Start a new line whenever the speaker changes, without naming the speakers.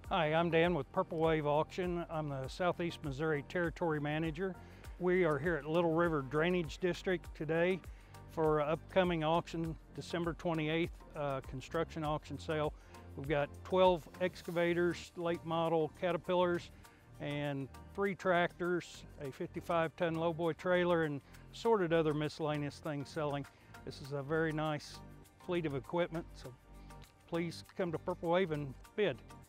Hi, I'm Dan with Purple Wave Auction. I'm the Southeast Missouri Territory Manager. We are here at Little River Drainage District today for an upcoming auction, December 28th, construction auction sale. We've got 12 excavators, late model Caterpillars, and 3 tractors, a 55-ton lowboy trailer, and assorted other miscellaneous things selling. This is a very nice fleet of equipment, so please come to Purple Wave and bid.